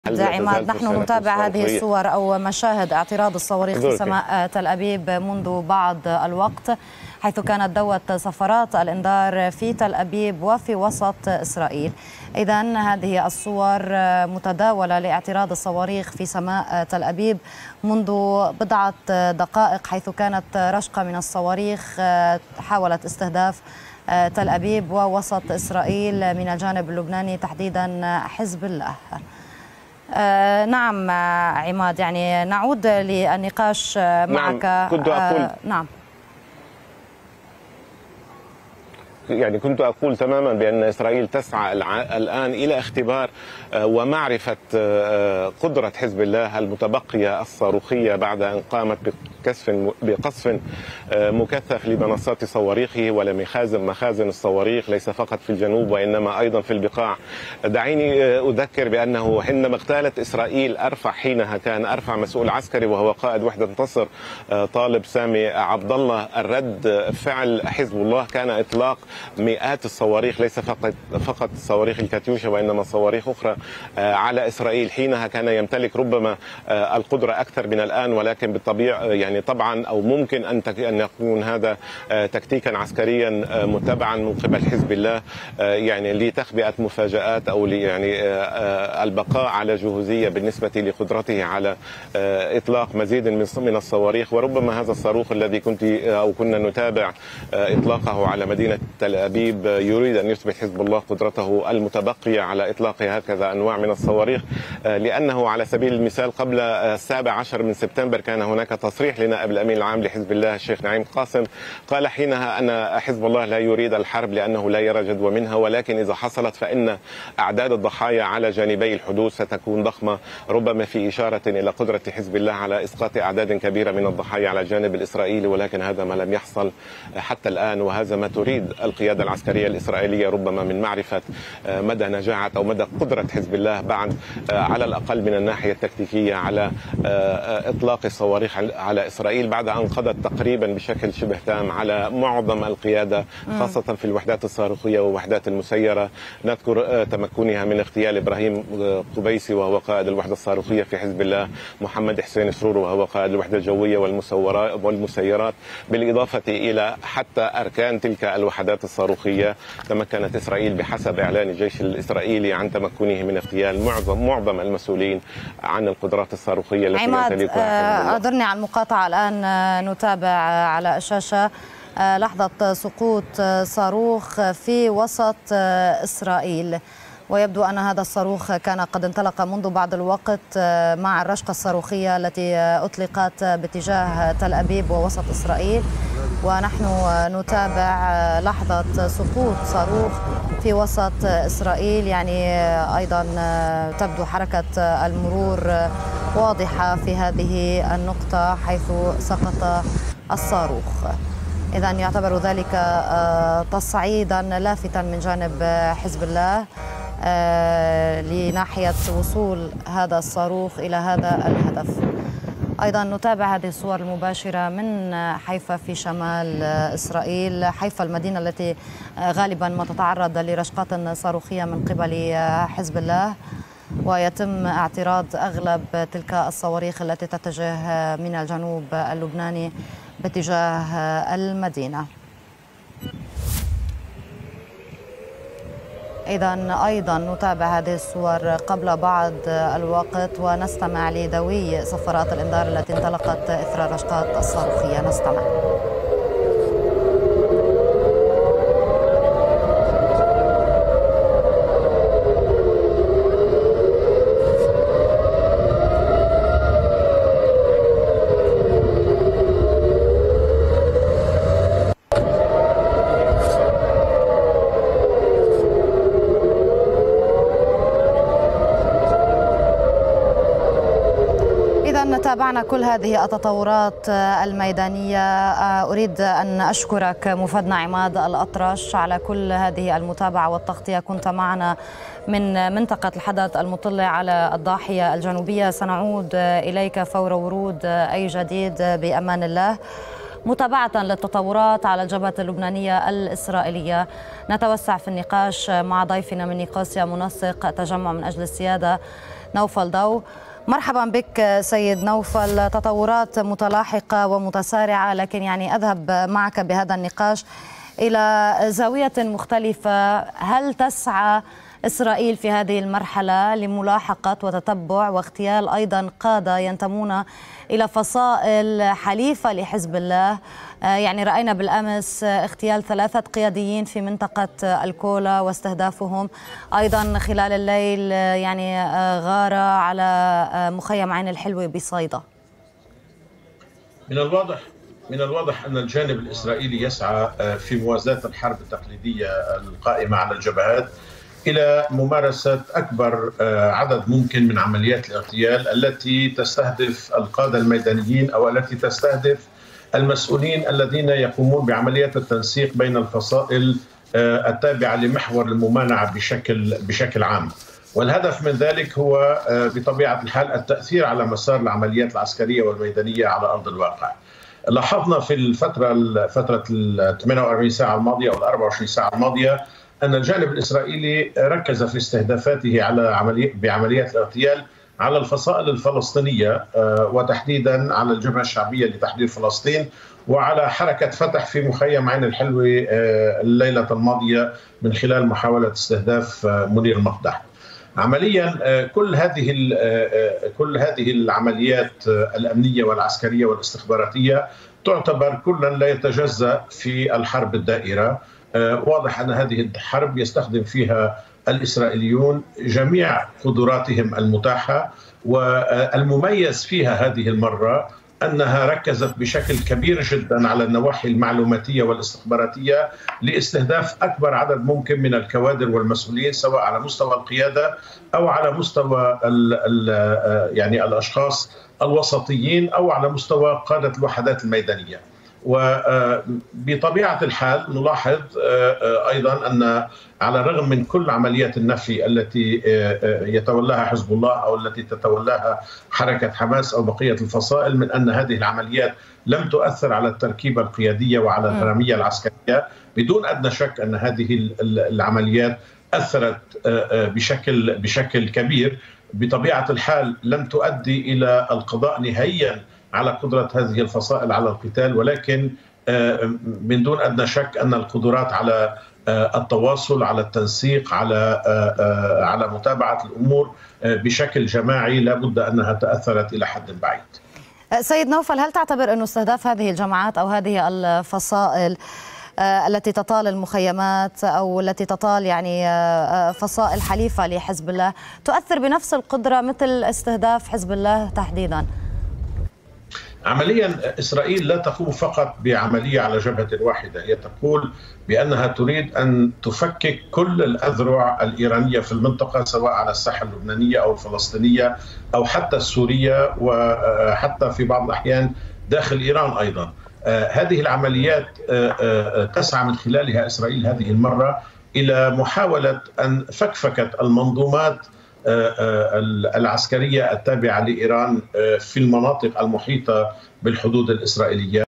عماد، نحن نتابع هذه الصور أو مشاهد اعتراض الصواريخ في سماء تل أبيب منذ بعض الوقت، حيث كانت دوت صفارات الإنذار في تل أبيب وفي وسط إسرائيل. إذن هذه الصور متداولة لاعتراض الصواريخ في سماء تل أبيب منذ بضعة دقائق، حيث كانت رشقة من الصواريخ حاولت استهداف تل أبيب ووسط إسرائيل من الجانب اللبناني، تحديدا حزب الله. نعم عماد، يعني نعود للنقاش معك. نعم، كنت أقول نعم، كنت أقول تماما بأن إسرائيل تسعى الآن إلى اختبار ومعرفة قدرة حزب الله المتبقية الصاروخية بعد أن قامت بقصف مكثف لمنصات صواريخه مخازن الصواريخ، ليس فقط في الجنوب وإنما أيضا في البقاع. دعيني أذكر بأنه حينما اغتالت إسرائيل حينها كان أرفع مسؤول عسكري وهو قائد وحدة نصر طالب سامي عبد الله، الرد فعل حزب الله كان إطلاق مئات الصواريخ، ليس فقط صواريخ الكاتيوشا وإنما صواريخ أخرى على إسرائيل. حينها كان يمتلك ربما القدرة أكثر من الآن، ولكن بالطبيعة طبعا أو ممكن أن يكون هذا تكتيكا عسكريا متبعا من قبل حزب الله، لتخبئة مفاجآت أو البقاء على جهوزية بالنسبة لقدرته على إطلاق مزيد من الصواريخ. وربما هذا الصاروخ الذي كنا نتابع إطلاقه على مدينة تل أبيب يريد أن يثبت حزب الله قدرته المتبقية على إطلاق هكذا أنواع من الصواريخ، لأنه على سبيل المثال قبل 17 من سبتمبر كان هناك تصريح لنائب الأمين العام لحزب الله الشيخ نعيم قاسم، قال حينها أن حزب الله لا يريد الحرب لأنه لا يرى جدوى منها، ولكن إذا حصلت فإن أعداد الضحايا على جانبي الحدود ستكون ضخمة، ربما في إشارة إلى قدرة حزب الله على إسقاط أعداد كبيرة من الضحايا على الجانب الإسرائيلي. ولكن هذا ما لم يحصل حتى الآن، وهذا ما تريد القيادة العسكرية الإسرائيلية، ربما من معرفة مدى نجاعة أو مدى قدرة حزب الله بعد على الأقل من الناحية التكتيكية على إطلاق الصواريخ على إسرائيل، بعد أن قضت تقريبا بشكل شبه تام على معظم القيادة، خاصة في الوحدات الصاروخية ووحدات المسيرة. نذكر تمكنها من اغتيال إبراهيم قبيسي وهو قائد الوحدة الصاروخية في حزب الله، محمد حسين سرور وهو قائد الوحدة الجوية والمسيرات، بالإضافة إلى حتى أركان تلك الوحدات الصاروخية. تمكنت إسرائيل بحسب إعلان الجيش الإسرائيلي عن تمكنه من اغتيال معظم المسؤولين عن القدرات الصاروخية التي يمتلكها. أعذرني على المقاطعة، الآن نتابع على الشاشة لحظة سقوط صاروخ في وسط إسرائيل، ويبدو أن هذا الصاروخ كان قد انطلق منذ بعض الوقت مع الرشقة الصاروخية التي أطلقت باتجاه تل أبيب ووسط إسرائيل، ونحن نتابع لحظة سقوط صاروخ في وسط إسرائيل. أيضا تبدو حركة المرور واضحة في هذه النقطة حيث سقط الصاروخ. إذن يعتبر ذلك تصعيدا لافتا من جانب حزب الله لناحية وصول هذا الصاروخ إلى هذا الهدف. أيضا نتابع هذه الصور المباشرة من حيفا في شمال إسرائيل، حيفا المدينة التي غالبا ما تتعرض لرشقات صاروخية من قبل حزب الله، ويتم اعتراض أغلب تلك الصواريخ التي تتجه من الجنوب اللبناني باتجاه المدينة. إذن أيضا نتابع هذه الصور قبل بعض الوقت ونستمع لدوي صفارات الإنذار التي انطلقت إثر الرشقات الصاروخية. نستمع. تابعنا كل هذه التطورات الميدانية. أريد أن أشكرك مفادنا عماد الأطرش على كل هذه المتابعة والتغطية. كنت معنا من منطقة الحدث المطلة على الضاحية الجنوبية. سنعود إليك فور ورود أي جديد بأمان الله. متابعة للتطورات على الجبهة اللبنانية الإسرائيلية، نتوسع في النقاش مع ضيفنا من نيقوسيا منسق تجمع من أجل السيادة نوفل ضو. مرحبا بك سيد نوفل. تطورات متلاحقة ومتسارعة، لكن يعني أذهب معك بهذا النقاش إلى زاوية مختلفة. هل تسعى إسرائيل في هذه المرحلة لملاحقة وتتبع واغتيال أيضا قادة ينتمون إلى فصائل حليفة لحزب الله؟ يعني رأينا بالأمس اغتيال 3 قياديين في منطقة الكولا واستهدافهم. أيضا خلال الليل يعني غارة على مخيم عين الحلوة بصيدا. من الواضح أن الجانب الإسرائيلي يسعى في موازاة الحرب التقليدية القائمة على الجبهات إلى ممارسة أكبر عدد ممكن من عمليات الاغتيال التي تستهدف القادة الميدانيين أو التي تستهدف المسؤولين الذين يقومون بعمليات التنسيق بين الفصائل التابعة لمحور الممانعة بشكل عام. والهدف من ذلك هو بطبيعة الحال التأثير على مسار العمليات العسكرية والميدانية على أرض الواقع. لاحظنا في فترة ال 48 ساعة الماضية أو ال 24 ساعة الماضية أن الجانب الإسرائيلي ركز في استهدافاته بعمليات الاغتيال على الفصائل الفلسطينية وتحديدا على الجبهة الشعبية لتحرير فلسطين وعلى حركة فتح في مخيم عين الحلوة الليلة الماضية من خلال محاولة استهداف منير المقدح. عمليا كل هذه العمليات الأمنية والعسكرية والاستخباراتية تعتبر كلا لا يتجزأ في الحرب الدائرة. واضح أن هذه الحرب يستخدم فيها الإسرائيليون جميع قدراتهم المتاحة، والمميز فيها هذه المرة أنها ركزت بشكل كبير جدا على النواحي المعلوماتية والاستخباراتية لاستهداف أكبر عدد ممكن من الكوادر والمسؤولين، سواء على مستوى القيادة أو على مستوى يعني الأشخاص الوسطيين أو على مستوى قادة الوحدات الميدانية. وبطبيعة الحال نلاحظ أيضا أن على الرغم من كل عمليات النفي التي يتولاها حزب الله أو التي تتولاها حركة حماس أو بقية الفصائل، من أن هذه العمليات لم تؤثر على التركيبة القيادية وعلى الهرمية العسكرية، بدون أدنى شك أن هذه العمليات أثرت بشكل كبير. بطبيعة الحال لم تؤدي إلى القضاء نهائيا على قدرة هذه الفصائل على القتال، ولكن من دون أدنى شك أن القدرات على التواصل، على التنسيق، على متابعة الأمور بشكل جماعي لابد أنها تأثرت إلى حد بعيد. سيد نوفل، هل تعتبر أن استهداف هذه الجماعات أو هذه الفصائل التي تطال المخيمات أو التي تطال يعني فصائل حليفة لحزب الله تؤثر بنفس القدرة مثل استهداف حزب الله تحديدا؟ عمليا إسرائيل لا تقوم فقط بعملية على جبهة واحدة، هي تقول بأنها تريد أن تفكك كل الأذرع الإيرانية في المنطقة، سواء على الساحة اللبنانية أو الفلسطينية أو حتى السورية وحتى في بعض الأحيان داخل إيران أيضا. هذه العمليات تسعى من خلالها إسرائيل هذه المرة إلى محاولة أن فكفكة المنظومات العسكرية التابعة لإيران في المناطق المحيطة بالحدود الإسرائيلية.